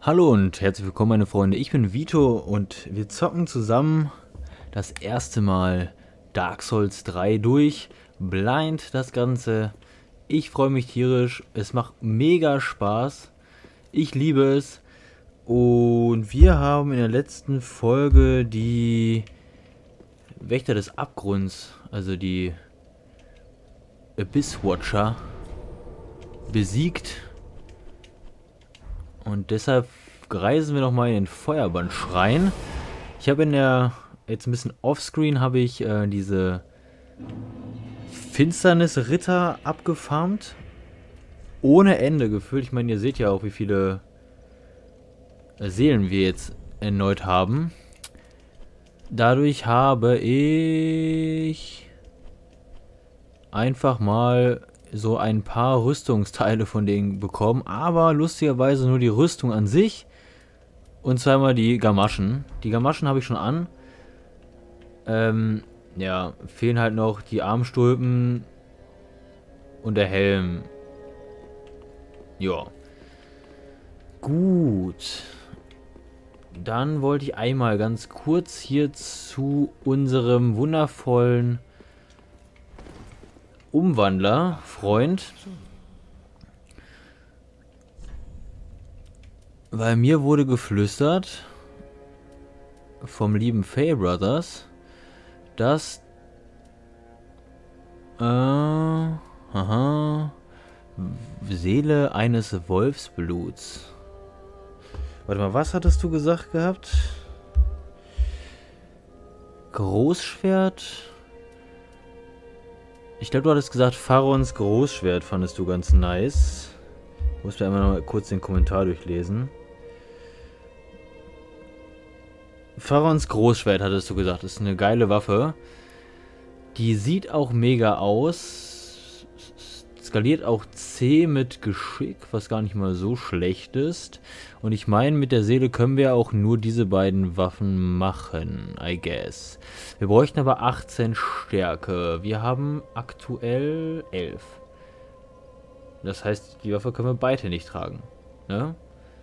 Hallo und herzlich willkommen meine Freunde, ich bin Vito und wir zocken zusammen das erste Mal Dark Souls 3 durch, blind das Ganze. Ich freue mich tierisch, es macht mega Spaß, ich liebe es und wir haben in der letzten Folge die Wächter des Abgrunds, also die Abyss Watcher, besiegt. Und deshalb reisen wir nochmal in den Feuerbandschrein. Ich habe jetzt ein bisschen offscreen, habe ich diese Finsternisritter abgefarmt. Ohne Ende gefüllt. Ich meine, ihr seht ja auch, wie viele Seelen wir jetzt erneut haben. Dadurch habe ich einfach mal so ein paar Rüstungsteile von denen bekommen, aber lustigerweise nur die Rüstung an sich und zweimal die Gamaschen. Die Gamaschen habe ich schon an. Ja, fehlen halt noch die Armstulpen und der Helm. Ja. Gut. Dann wollte ich einmal ganz kurz hier zu unserem wundervollen Umwandler, Freund. Weil mir wurde geflüstert vom lieben Faye Brothers, dass Seele eines Wolfsbluts. Warte mal, was hattest du gesagt gehabt? Großschwert? Ich glaube, du hattest gesagt, Pharaons Großschwert fandest du ganz nice. Ich muss mir einmal noch mal kurz den Kommentar durchlesen. Pharaons Großschwert hattest du gesagt, ist eine geile Waffe. Die sieht auch mega aus. Skaliert auch C mit Geschick, was gar nicht mal so schlecht ist. Und ich meine, mit der Seele können wir auch nur diese beiden Waffen machen, I guess. Wir bräuchten aber 18 Stärke. Wir haben aktuell 11. Das heißt, die Waffe können wir beide nicht tragen. Ne?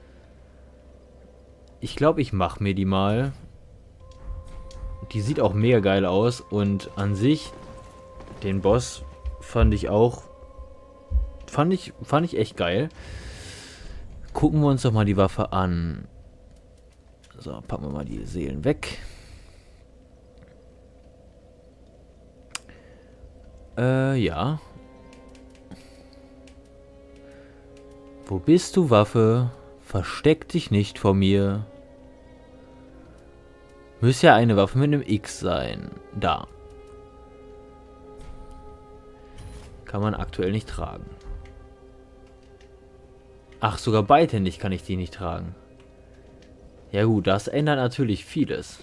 Ich glaube, ich mache mir die mal. Die sieht auch mega geil aus. Und an sich, den Boss fand ich auch... Fand ich echt geil. Gucken wir uns doch mal die Waffe an. So, packen wir mal die Seelen weg. Ja. Wo bist du, Waffe? Versteck dich nicht vor mir. Müsste ja eine Waffe mit einem X sein. Da. Kann man aktuell nicht tragen. Ach, sogar beidhändig kann ich die nicht tragen. Ja gut, das ändert natürlich vieles.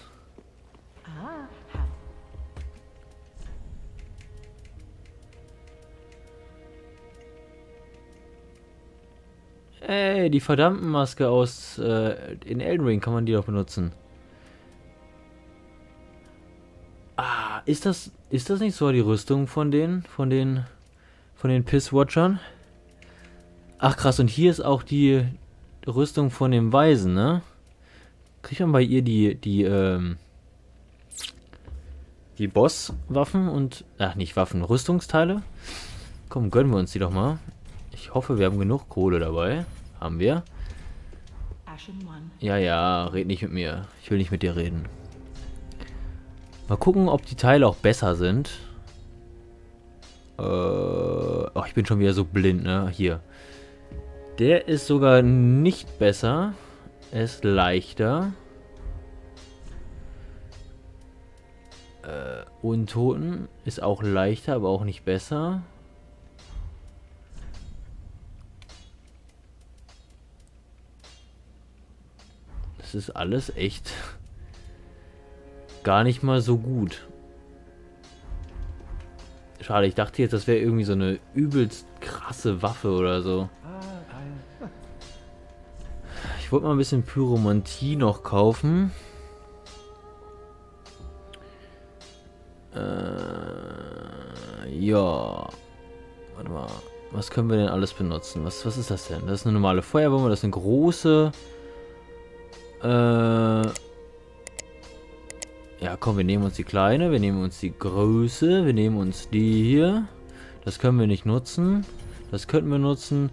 Ey, die verdammten Maske aus in Elden Ring kann man die doch benutzen. Ah, ist das nicht so die Rüstung von den Piss-Watchern? Ach krass, und hier ist auch die Rüstung von dem Weisen, ne? Kriegt man bei ihr die Boss-Waffen und... Ach, nicht Waffen, Rüstungsteile? Komm, gönnen wir uns die doch mal. Ich hoffe, wir haben genug Kohle dabei. Haben wir? Ja, ja, red nicht mit mir. Ich will nicht mit dir reden. Mal gucken, ob die Teile auch besser sind. Oh, ich bin schon wieder so blind, ne? Hier. Der ist sogar nicht besser. Er ist leichter. Untoten ist auch leichter, aber auch nicht besser. Das ist alles echt gar nicht mal so gut. Schade, ich dachte jetzt, das wäre irgendwie so eine übelst krasse Waffe oder so. Ich wollte mal ein bisschen Pyromantie noch kaufen. Ja. Warte mal. Was können wir denn alles benutzen? Was ist das denn? Das ist eine normale Feuerbombe, das ist eine große Ja, komm, wir nehmen uns die kleine, wir nehmen uns die Größe, wir nehmen uns die hier. Das können wir nicht nutzen. Das könnten wir nutzen.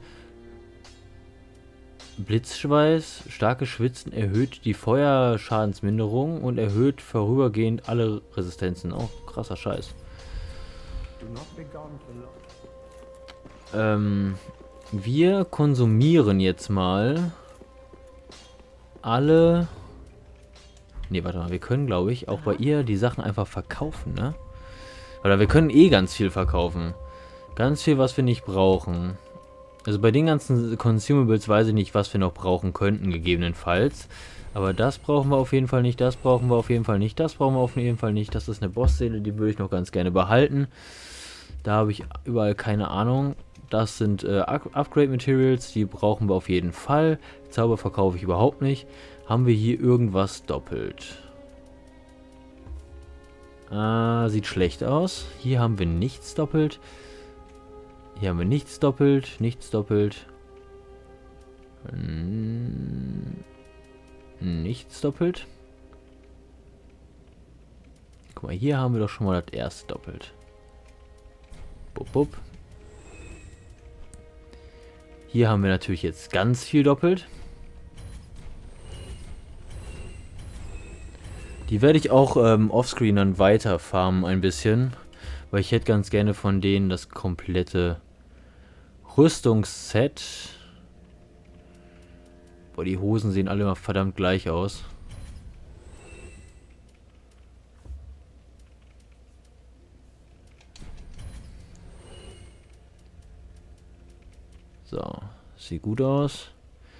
Blitzschweiß, starkes Schwitzen erhöht die Feuerschadensminderung und erhöht vorübergehend alle Resistenzen. Oh, krasser Scheiß. Wir konsumieren jetzt mal alle... Ne, warte mal, wir können, glaube ich, auch bei ihr die Sachen einfach verkaufen, ne? Oder wir können eh ganz viel verkaufen. Ganz viel, was wir nicht brauchen. Also bei den ganzen Consumables weiß ich nicht, was wir noch brauchen könnten, gegebenenfalls. Aber das brauchen wir auf jeden Fall nicht, das brauchen wir auf jeden Fall nicht, das brauchen wir auf jeden Fall nicht. Das ist eine Bossseele, die würde ich noch ganz gerne behalten. Da habe ich überall keine Ahnung. Das sind Upgrade Materials, die brauchen wir auf jeden Fall. Zauber verkaufe ich überhaupt nicht. Haben wir hier irgendwas doppelt? Sieht schlecht aus. Hier haben wir nichts doppelt. Hier haben wir nichts doppelt. Nichts doppelt. Nichts doppelt. Guck mal, hier haben wir doch schon mal das erste doppelt. Bup, bup. Hier haben wir natürlich jetzt ganz viel doppelt. Die werde ich auch offscreen dann weiter farmen ein bisschen. Weil ich hätte ganz gerne von denen das komplette Rüstungsset. Boah, die Hosen sehen alle immer verdammt gleich aus. So, sieht gut aus.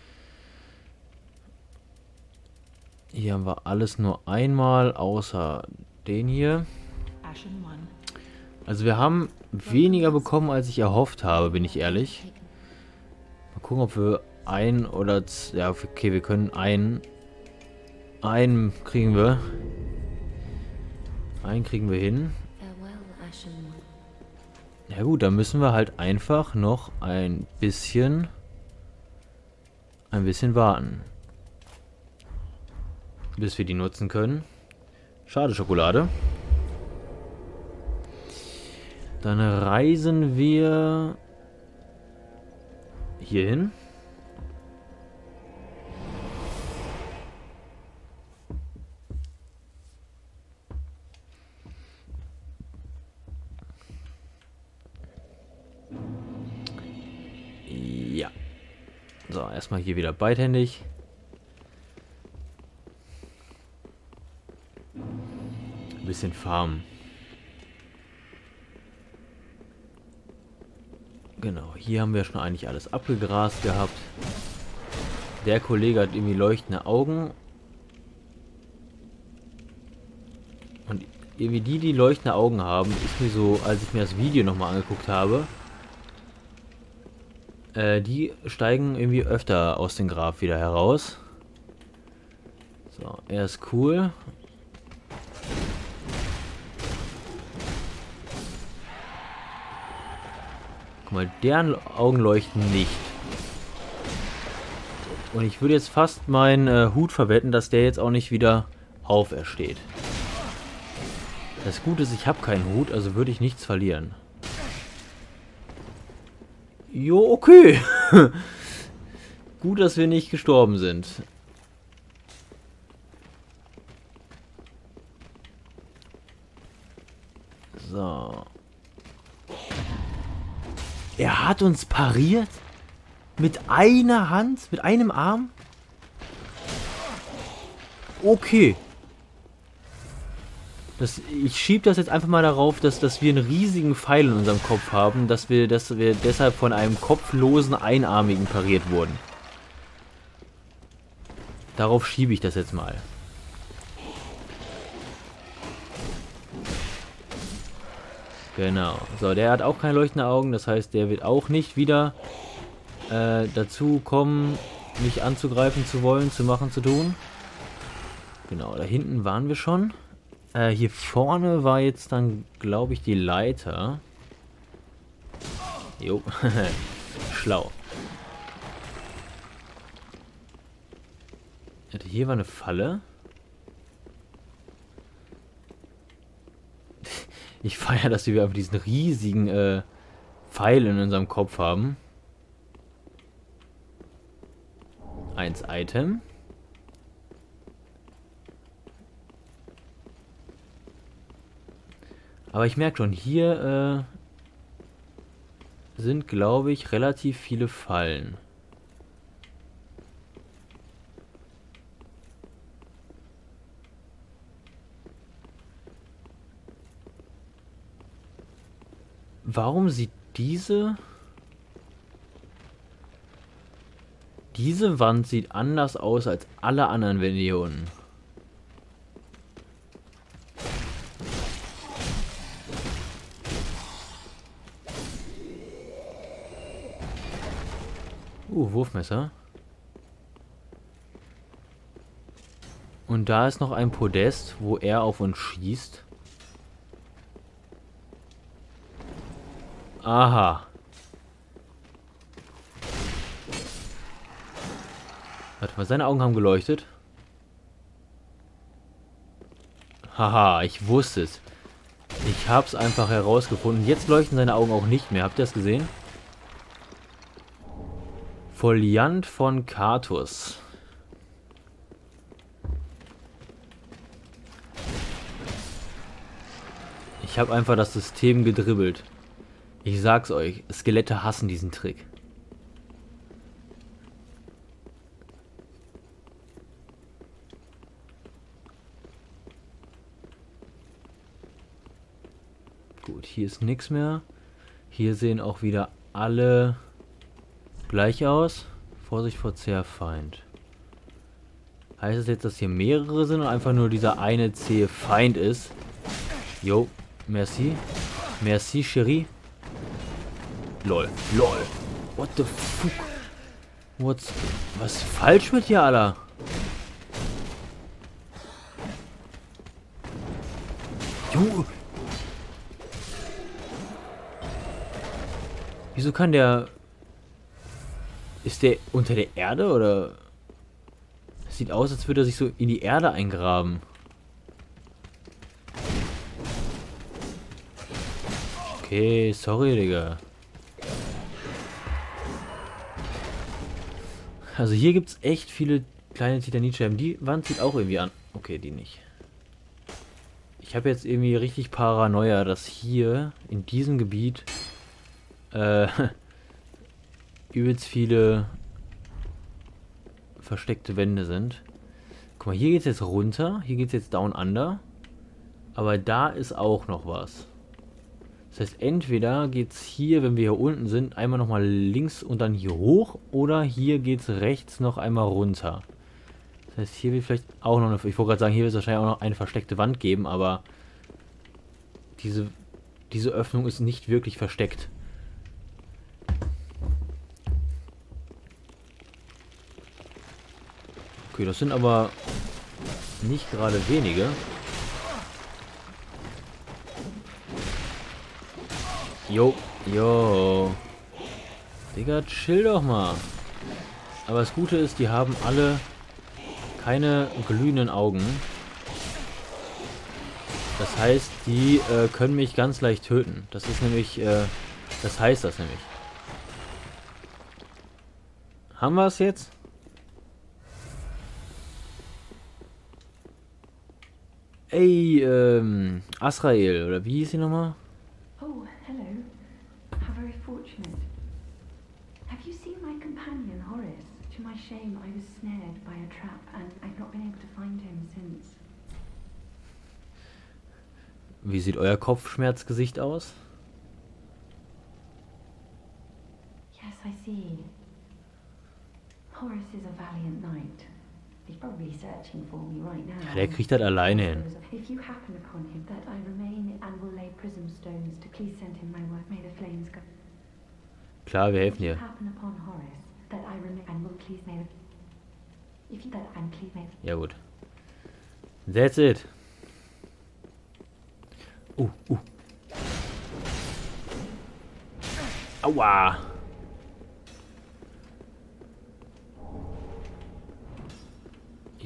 Hier haben wir alles nur einmal, außer den hier. Also wir haben weniger bekommen, als ich erhofft habe, bin ich ehrlich. Mal gucken, ob wir ein oder... Ja, okay, wir können einen kriegen wir. Einen kriegen wir hin. Ja gut, dann müssen wir halt einfach noch ein bisschen warten. Bis wir die nutzen können. Schade, Schokolade. Dann reisen wir hier hin. Ja. So, erstmal hier wieder beidhändig. Ein bisschen farmen. Genau, hier haben wir schon eigentlich alles abgegrast gehabt. Der Kollege hat irgendwie leuchtende Augen. Und irgendwie die leuchtende Augen haben, ist mir so, als ich mir das Video nochmal angeguckt habe, die steigen irgendwie öfter aus dem Grab wieder heraus. So, er ist cool. Guck mal, deren Augen leuchten nicht. Und ich würde jetzt fast meinen Hut verwetten, dass der jetzt auch nicht wieder aufersteht. Das Gute ist, ich habe keinen Hut, also würde ich nichts verlieren. Jo, okay. Gut, dass wir nicht gestorben sind. So. Er hat uns pariert? Mit einer Hand? Mit einem Arm? Okay. Ich schiebe das jetzt einfach mal darauf, dass wir einen riesigen Pfeil in unserem Kopf haben, dass wir deshalb von einem kopflosen Einarmigen pariert wurden. Darauf schiebe ich das jetzt mal. Genau. So, der hat auch keine leuchtenden Augen, das heißt, der wird auch nicht wieder dazu kommen, mich anzugreifen zu wollen, zu machen, zu tun. Genau, da hinten waren wir schon. Hier vorne war jetzt dann, glaube ich, die Leiter. Jo, schlau. Hier war eine Falle. Ich feiere, dass wir einfach diesen riesigen Pfeil in unserem Kopf haben. 1 Item. Aber ich merke schon, hier sind, glaube ich, relativ viele Fallen. Warum sieht diese Wand sieht anders aus als alle anderen Wände hier unten? Wurfmesser. Und da ist noch ein Podest, wo er auf uns schießt. Aha. Warte mal, seine Augen haben geleuchtet. Haha, ich wusste es. Ich hab's einfach herausgefunden. Jetzt leuchten seine Augen auch nicht mehr. Habt ihr das gesehen? Foliant von Katus. Ich habe einfach das System gedribbelt. Ich sag's euch, Skelette hassen diesen Trick. Gut, hier ist nichts mehr. Hier sehen auch wieder alle gleich aus. Vorsicht vor Zerrfeind. Heißt es jetzt, dass hier mehrere sind oder einfach nur dieser eine zähe Feind ist? Jo, merci. Merci, Chérie. Lol. Lol. What the fuck? Was ist falsch mit dir, Alter? Jo. Wieso kann der... Ist der unter der Erde oder... Es sieht aus, als würde er sich so in die Erde eingraben. Okay, sorry, Digga. Also hier gibt es echt viele kleine Titanitscherben. Die Wand sieht auch irgendwie an. Okay, die nicht. Ich habe jetzt irgendwie richtig Paranoia, dass hier in diesem Gebiet übelst viele versteckte Wände sind. Guck mal, hier geht es jetzt runter. Hier geht es jetzt down under. Aber da ist auch noch was. Das heißt, entweder geht es hier, wenn wir hier unten sind, einmal nochmal links und dann hier hoch. Oder hier geht es rechts noch einmal runter. Das heißt, hier wird vielleicht auch noch eine... Ich wollte gerade sagen, hier wird es wahrscheinlich auch noch eine versteckte Wand geben, aber diese Öffnung ist nicht wirklich versteckt. Okay, das sind aber nicht gerade wenige. Jo, jo. Digga, chill doch mal. Aber das Gute ist, die haben alle keine glühenden Augen. Das heißt, die können mich ganz leicht töten. Das ist nämlich, das heißt das nämlich. Haben wir es jetzt? Ey, Azrael, oder wie hieß sie nochmal? Oh, hello. How very fortunate. Have you seen my companion, Horace? To my shame, I was snared by a trap and I've not been able to find him since. Wie sieht euer Kopfschmerzgesicht aus? Yes, I see. Horace is a valiant knight. He's probably searching for me right now. Ja, der kriegt das alleine hin. If you happen upon him, that I remain and will lay prism stones to please send him my word. May the flames go. Klar, wir helfen If you dir. happen upon Horace, that I remain and will please may the... If you that and please may the... Ja gut. That's it. Aua.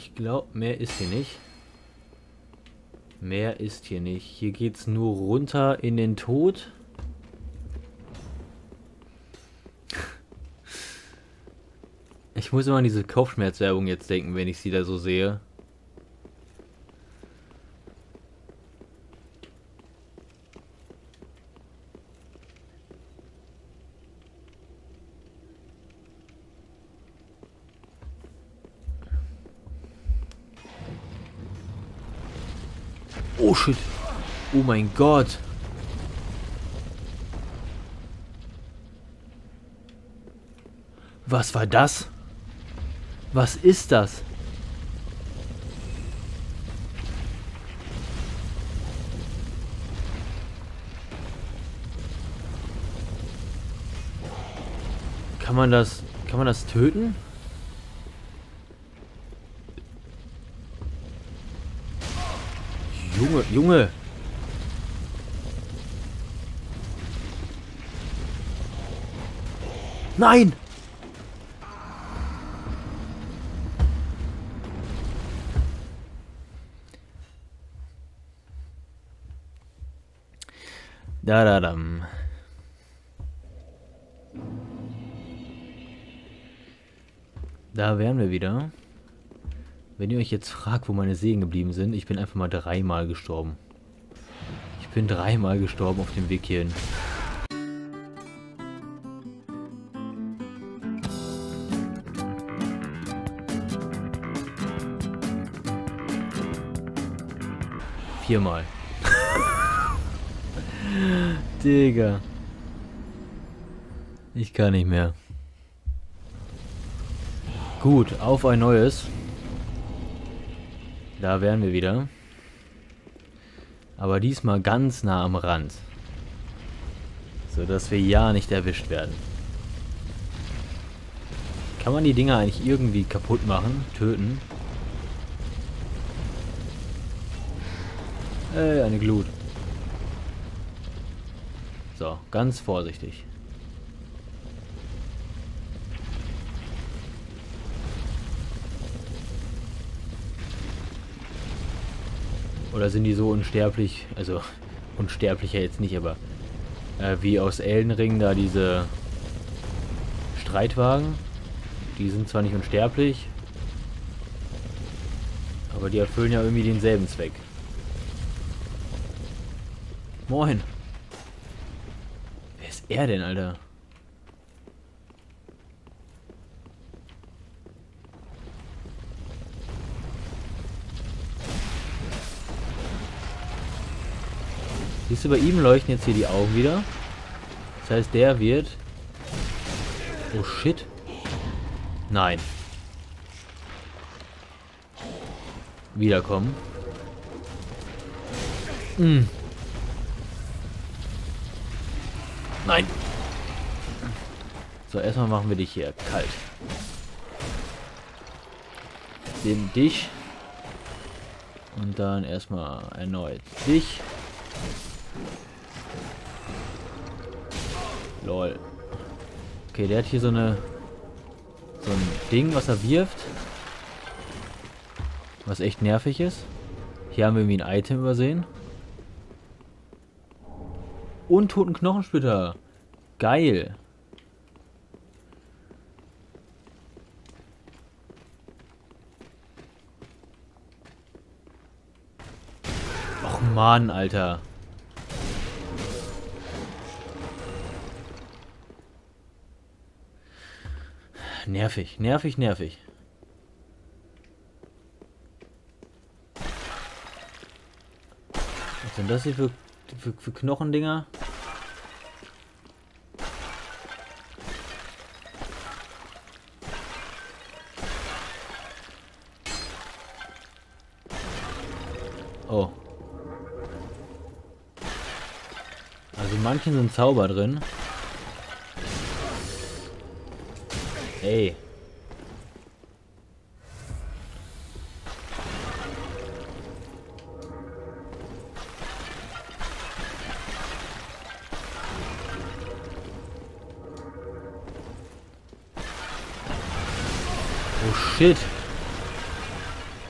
Ich glaube, mehr ist hier nicht. Mehr ist hier nicht. Hier geht's nur runter in den Tod. Ich muss immer an diese Kopfschmerzwerbung jetzt denken, wenn ich sie da so sehe. Oh shit. Oh mein Gott. Was war das? Was ist das? Kann man das töten? Junge, Junge. Nein! Da. Da wären wir wieder. Wenn ihr euch jetzt fragt, wo meine Segen geblieben sind, ich bin einfach mal 3-mal gestorben. Ich bin 3-mal gestorben auf dem Weg hierhin. Viermal. Digga. Ich kann nicht mehr. Gut, auf ein neues. Da wären wir wieder. Aber diesmal ganz nah am Rand. Sodass wir ja nicht erwischt werden. Kann man die Dinger eigentlich irgendwie kaputt machen? Töten? Eine Glut. So, ganz vorsichtig. Oder sind die so unsterblich? Also, unsterblicher jetzt nicht, aber wie aus Elden Ring da diese Streitwagen. Die sind zwar nicht unsterblich, aber die erfüllen ja irgendwie denselben Zweck. Moin. Wer ist er denn, Alter? Siehst du, bei ihm leuchten jetzt hier die Augen wieder. Das heißt, der wird... Oh shit. Nein. Wiederkommen. Nein. So, erstmal machen wir dich hier kalt. Dich. Und dann erstmal erneut dich. Lol. Okay, der hat hier so ein Ding, was er wirft. Was echt nervig ist. Hier haben wir irgendwie ein Item übersehen. Untoten Knochensplitter. Geil. Och Mann, Alter. Nervig, nervig, nervig. Was sind das hier für Knochendinger? Oh. Also in manchen sind Zauber drin. Ey. Oh shit.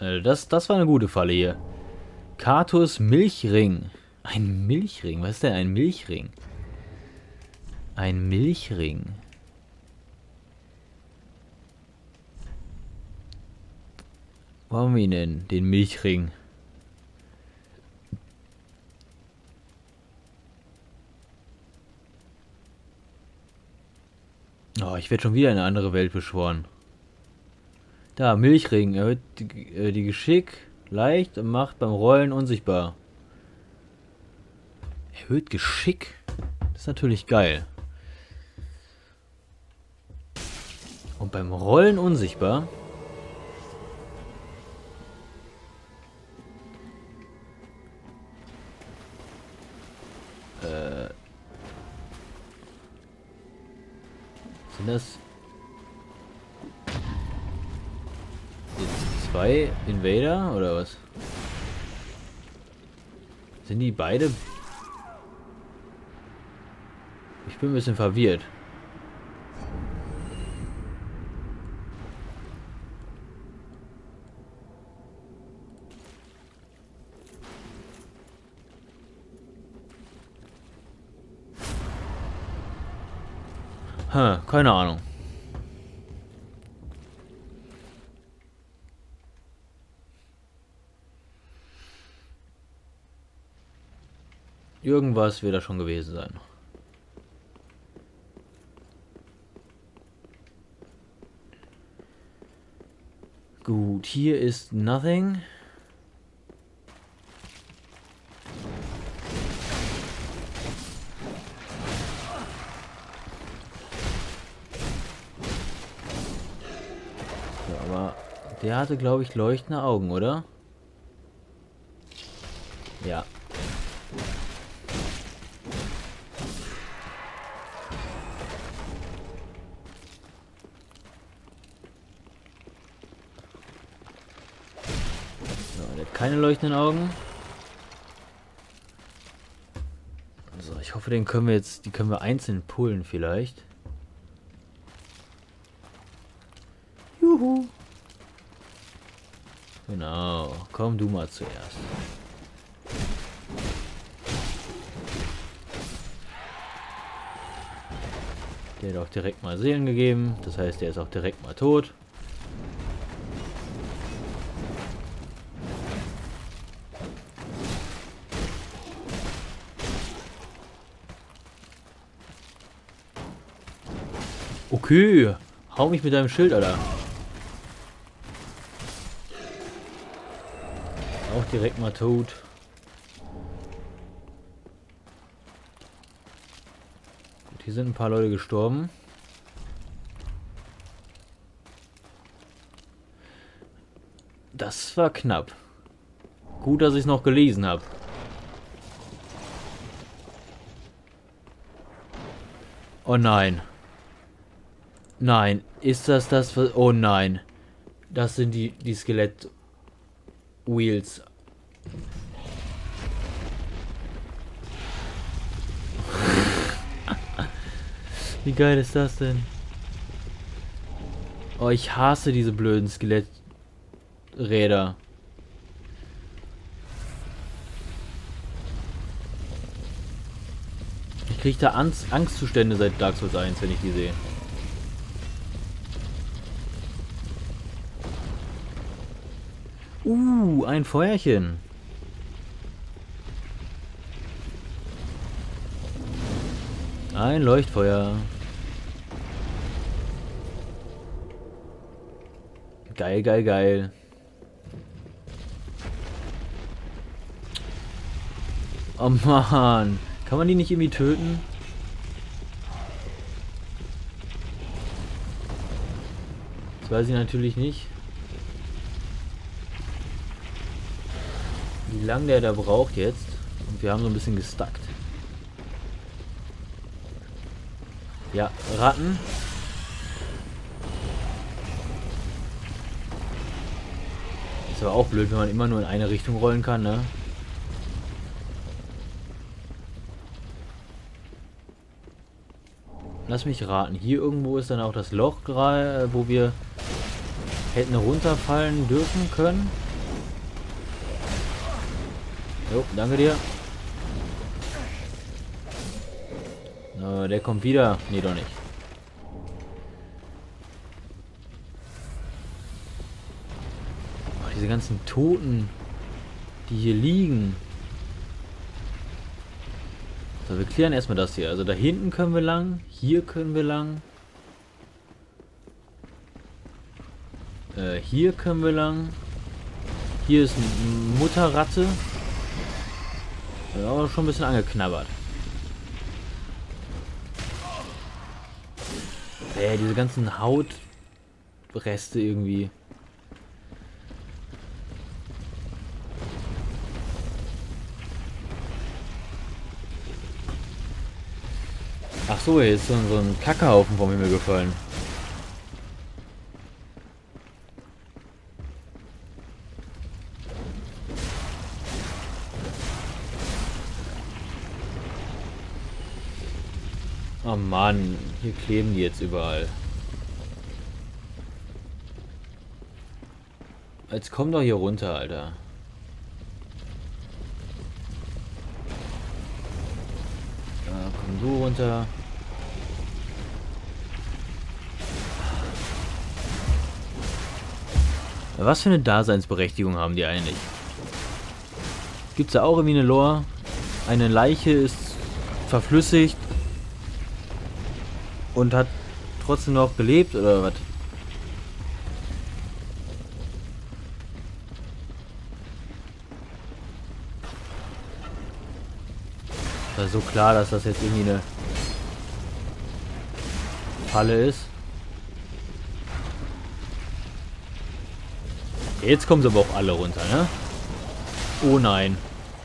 Das war eine gute Falle hier. Katus Milchring. Ein Milchring? Was ist denn ein Milchring? Ein Milchring. Wo haben wir ihn denn? Den Milchring. Oh, ich werde schon wieder in eine andere Welt beschworen. Da, Milchring. Erhöht die Geschick leicht und macht beim Rollen unsichtbar. Erhöht Geschick? Das ist natürlich geil. Und beim Rollen unsichtbar? Sind das jetzt 2 Invader oder was? Sind die beide? Ich bin ein bisschen verwirrt. Keine Ahnung. Irgendwas wird da schon gewesen sein. Gut, hier ist nothing. Aber der hatte, glaube ich, leuchtende Augen, oder? Ja. So, der hat keine leuchtenden Augen. So, ich hoffe, den können wir jetzt, die können wir einzeln pullen vielleicht. Juhu. Genau, komm du mal zuerst. Der hat auch direkt mal Seelen gegeben, das heißt, der ist auch direkt mal tot. Okay, hau mich mit deinem Schild, Alter. Auch direkt mal tot. Gut, hier sind ein paar Leute gestorben. Das war knapp. Gut, dass ich es noch gelesen habe. Oh nein. Nein, ist das das? Oh nein. Das sind die Skelett Wheels. Wie geil ist das denn? Oh, ich hasse diese blöden Skeletträder. Ich kriege da Angstzustände seit Dark Souls 1, wenn ich die sehe. Ein Feuerchen. Ein Leuchtfeuer. Geil, geil, geil. Oh Mann. Kann man die nicht irgendwie töten? Das weiß ich natürlich nicht. Wie lange der da braucht jetzt. Und wir haben so ein bisschen gestuckt. Ja, Ratten. Ist aber auch blöd, wenn man immer nur in eine Richtung rollen kann, ne? Lass mich raten. Hier irgendwo ist dann auch das Loch, wo wir hätten runterfallen dürfen können. Jo, danke dir. Der kommt wieder. Nee, doch nicht. Oh, diese ganzen Toten, die hier liegen. So, wir klären erstmal das hier. Also da hinten können wir lang. Hier können wir lang. Hier können wir lang. Hier ist eine Mutterratte. Aber schon ein bisschen angeknabbert. Diese ganzen Hautreste irgendwie. Ach so, hier ist so ein Kackehaufen vom Himmel gefallen. Oh Mann, hier kleben die jetzt überall. Jetzt komm doch hier runter, Alter. Ja, komm du runter. Was für eine Daseinsberechtigung haben die eigentlich? Gibt's da auch irgendwie eine Lore? Eine Leiche ist verflüssigt und hat trotzdem noch gelebt oder was? War so klar, dass das jetzt irgendwie eine Falle ist. Jetzt kommen sie aber auch alle runter, ne? Oh nein.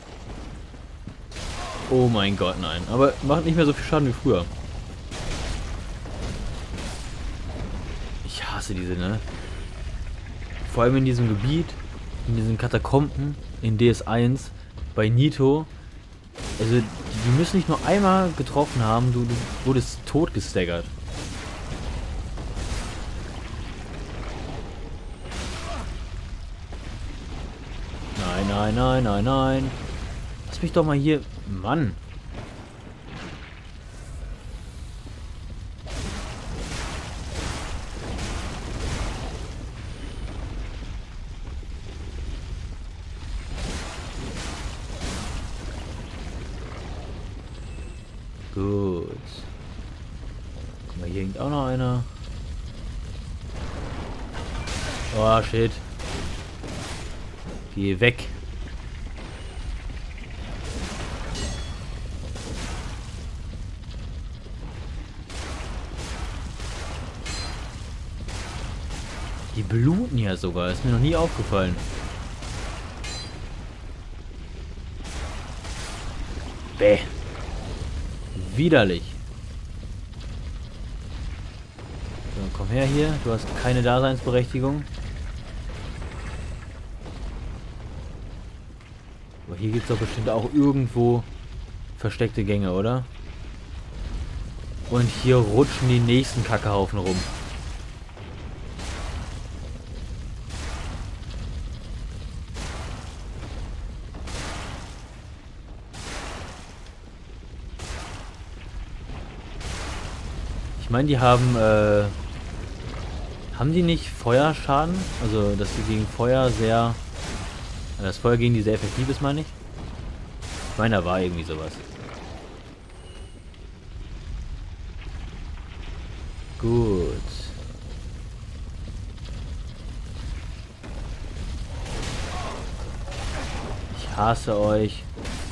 Oh mein Gott, nein. Aber macht nicht mehr so viel Schaden wie früher. Ich hasse diese, ne? Vor allem in diesem Gebiet, in diesen Katakomben, in DS1, bei Nito. Also, die müssen dich nur einmal getroffen haben, du wurdest tot gestaggert. Nein, nein, nein, nein, nein. Lass mich doch mal hier... Mann. Gut. Guck mal, hier hängt auch noch einer. Oh, shit. Geh weg. Die bluten ja sogar. Ist mir noch nie aufgefallen. Bäh. Widerlich. So, komm her hier. Du hast keine Daseinsberechtigung. Aber hier gibt es doch bestimmt auch irgendwo versteckte Gänge, oder? Und hier rutschen die nächsten Kackehaufen rum. Ich meine, die haben, haben die nicht Feuerschaden? Also, dass die gegen Feuer sehr, das Feuer gegen die sehr effektiv ist, meine ich? Ich meine, da war irgendwie sowas. Gut. Ich hasse euch.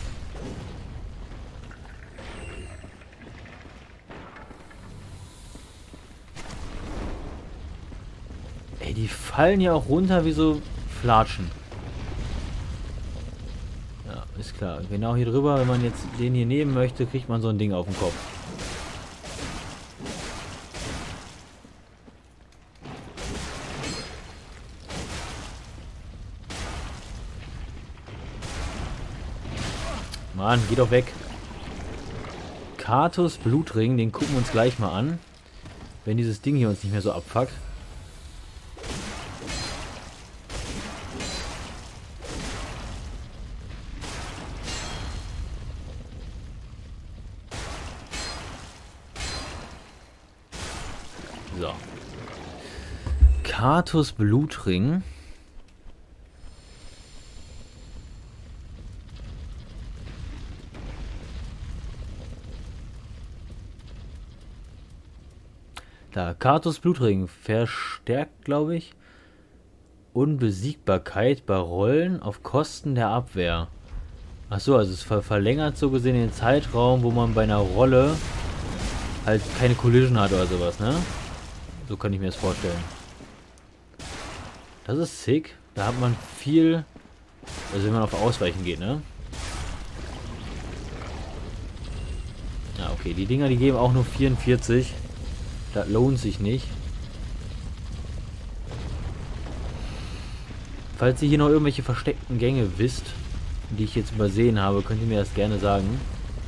Ey, die fallen ja auch runter wie so Flatschen. Ja, ist klar. Genau hier drüber, wenn man jetzt den hier nehmen möchte, kriegt man so ein Ding auf den Kopf. Mann, geh doch weg. Katos Blutring, den gucken wir uns gleich mal an. Wenn dieses Ding hier uns nicht mehr so abfuckt. So. Katus Blutring. Da, Katus Blutring verstärkt, glaube ich, Unbesiegbarkeit bei Rollen auf Kosten der Abwehr. Achso, also es verlängert so gesehen den Zeitraum, wo man bei einer Rolle halt keine Collision hat oder sowas, ne? So kann ich mir das vorstellen. Das ist sick. Da hat man viel, also wenn man auf Ausweichen geht, ne? Ja, okay, die Dinger, die geben auch nur 44. Das lohnt sich nicht. Falls ihr hier noch irgendwelche versteckten Gänge wisst, die ich jetzt übersehen habe, könnt ihr mir das gerne sagen.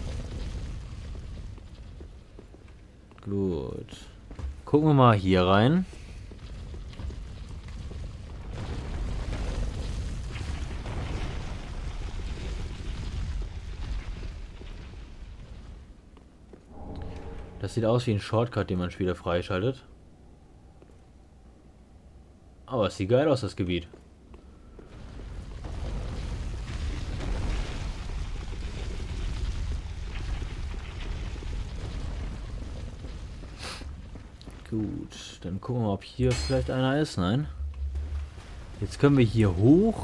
Gut. Gucken wir mal hier rein. Das sieht aus wie ein Shortcut, den man später freischaltet. Aber es sieht geil aus, das Gebiet. Gut, dann gucken wir mal, ob hier vielleicht einer ist. Nein. Jetzt können wir hier hoch.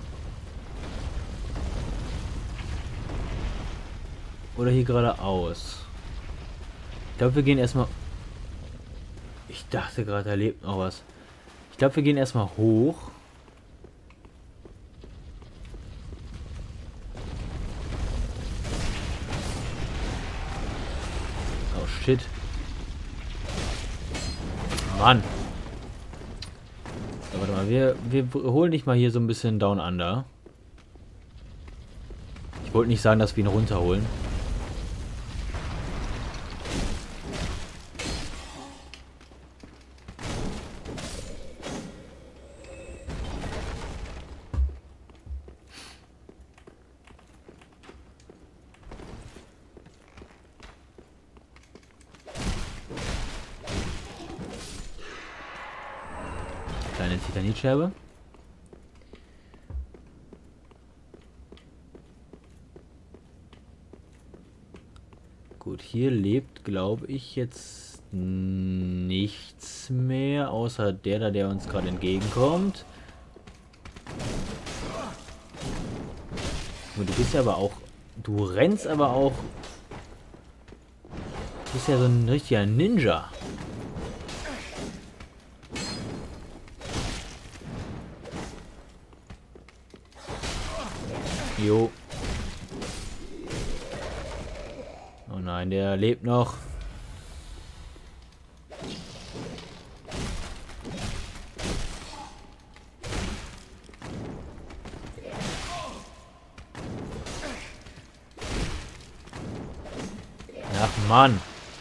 Oder hier geradeaus. Ich glaube, wir gehen erstmal... Ich dachte gerade, da lebt noch was. Ich glaube, wir gehen erstmal hoch. Oh, shit. Mann. So, warte mal, wir holen dich mal hier so ein bisschen down under. Ich wollte nicht sagen, dass wir ihn runterholen. Kleine Titanitscherbe. Gut, hier lebt, glaube ich, jetzt nichts mehr, außer der da, der uns gerade entgegenkommt. Und du bist ja aber auch... Du rennst aber auch... Du bist ja so ein richtiger Ninja. Jo. Oh nein, der lebt noch. Ach Mann.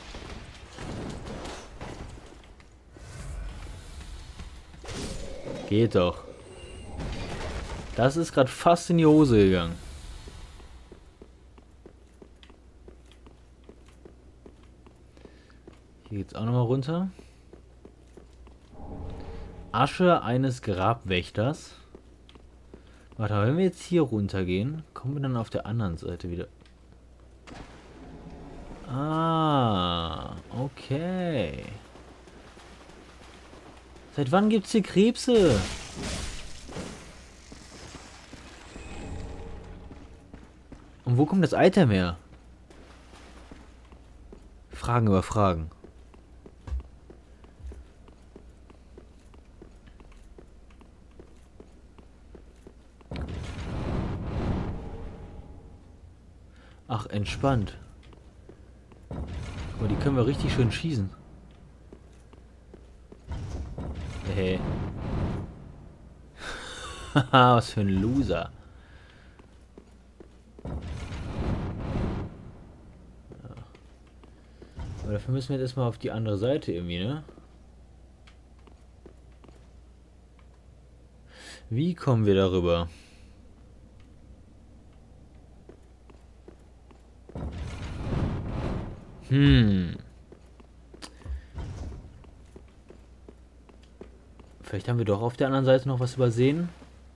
Geht doch. Das ist gerade fast in die Hose gegangen. Hier geht's auch nochmal runter. Asche eines Grabwächters. Warte mal, wenn wir jetzt hier runter gehen, kommen wir dann auf der anderen Seite wieder. Ah, okay. Seit wann gibt's hier Krebse? Und wo kommt das Item her? Fragen über Fragen. Ach, entspannt. Guck mal, die können wir richtig schön schießen. Hey. Haha, was für ein Loser. Aber dafür müssen wir jetzt erstmal auf die andere Seite irgendwie, ne? Wie kommen wir darüber? Vielleicht haben wir doch auf der anderen Seite noch was übersehen.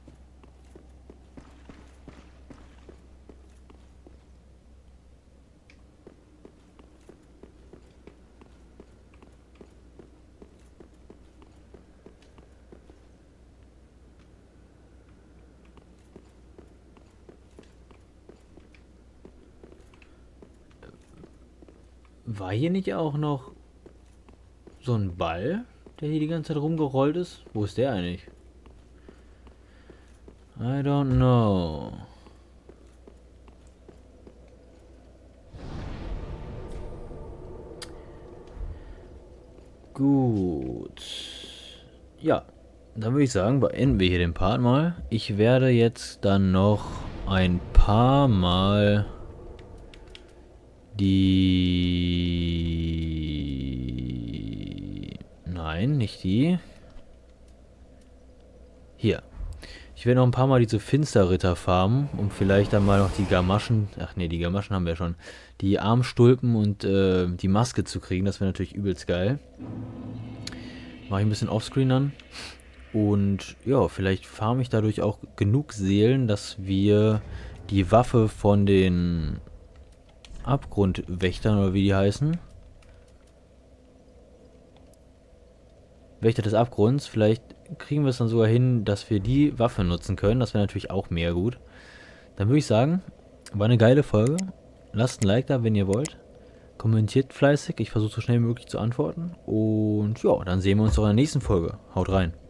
War hier nicht auch noch so ein Ball, der hier die ganze Zeit rumgerollt ist? Wo ist der eigentlich? I don't know. Gut. Ja, dann würde ich sagen, beenden wir hier den Part mal. Ich werde jetzt dann noch ein paar Mal die... Nein, nicht die. Hier. Ich werde noch ein paar Mal diese Finsterritter farmen, um vielleicht dann mal noch die Gamaschen... Ach nee, die Gamaschen haben wir schon. Die Armstulpen und die Maske zu kriegen. Das wäre natürlich übelst geil. Mache ich ein bisschen Offscreen an. Und ja, vielleicht farme ich dadurch auch genug Seelen, dass wir die Waffe von den Abgrundwächtern, oder wie die heißen. Wächter des Abgrunds. Vielleicht kriegen wir es dann sogar hin, dass wir die Waffe nutzen können. Das wäre natürlich auch mega gut. Dann würde ich sagen, war eine geile Folge. Lasst ein Like da, wenn ihr wollt. Kommentiert fleißig. Ich versuche so schnell wie möglich zu antworten. Und ja, dann sehen wir uns doch in der nächsten Folge. Haut rein.